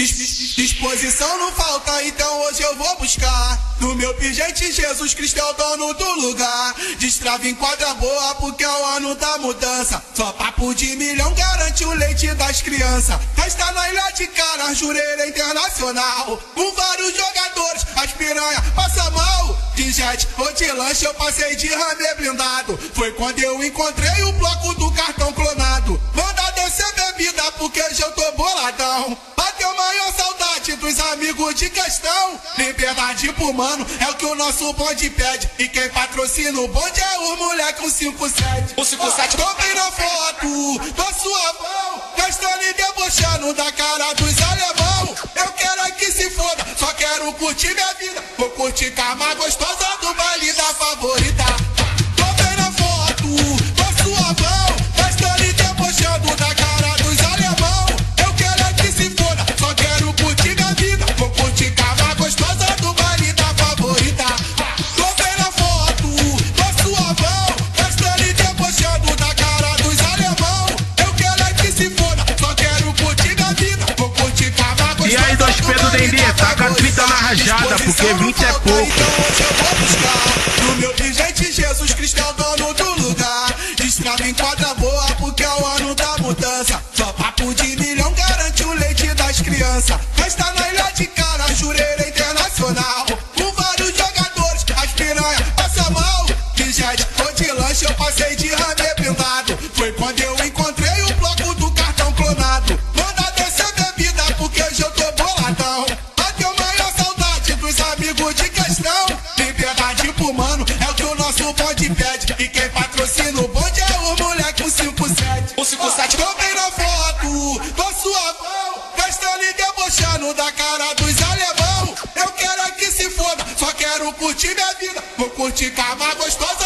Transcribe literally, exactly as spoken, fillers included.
Disposição não falta, então hoje eu vou buscar. No meu pingente, Jesus Cristo é o dono do lugar. Destrava em quadra boa, porque é o ano da mudança. Só papo de milhão garante o leite das crianças. Resta na ilha de cara, Jureira Internacional. Com vários jogadores, as piranha passa mal. De jet ou de lanche eu passei de ramê blindado. Foi quando eu encontrei o bloco do cartão clonado. Manda descer bebida, porque hoje eu tô boladão. Bateu maior saudade dos amigos de questão. Liberdade pro mano é o que o nosso bonde pede. E quem patrocina o bonde é o moleque um cinco sete. O cinco sete tô bem na foto, tô suavão, gastando e debochando da cara dos alemão. Eu quero é que se foda, só quero curtir minha vida. Vou curtir cama gostosa do baile da favorita. Tô bem na foto, tô suavão, gastando e debochando da cara dos alemão. Eu quero é que se foda, só quero curtir minha vida. Vou curtir cama gostosa do baile da favorita. Tô bem na foto, tô suavão, gastando e debochando da cara dos alemão. Eu quero é que se foda, só quero curtir minha vida. Vou curtir cama gostosa. E aí, dois Pedro Dendê, taca a trita na rajada, porque vinte é pouco. Então hoje eu vou buscar. No meu pingente, Jesus Cristo é o dono do lugar. Destrava em quadra boa, porque é o ano da mudança. Só papo de milhão garante o leite das crianças. Resta na ilha de cara, Jureira Internacional. Com vários jogadores, as piranha passa mal. De jet ou de lanche eu passei de ramê blindado. Foi quando eu encontrei o bloco do cartão clonado. Manda descer bebida, porque hoje eu tô boladão. Bateu maior saudade dos amigos de questão. Liberdade pro mano é o que o nosso bonde pede. E quem patrocina o bonde é o moleque um cinco sete. O cinco sete tô bem na foto, tô suavão, gastando e debochando da cara dos alemão. Eu quero é que se foda, só quero curtir minha vida. Vou curtir cama gostosa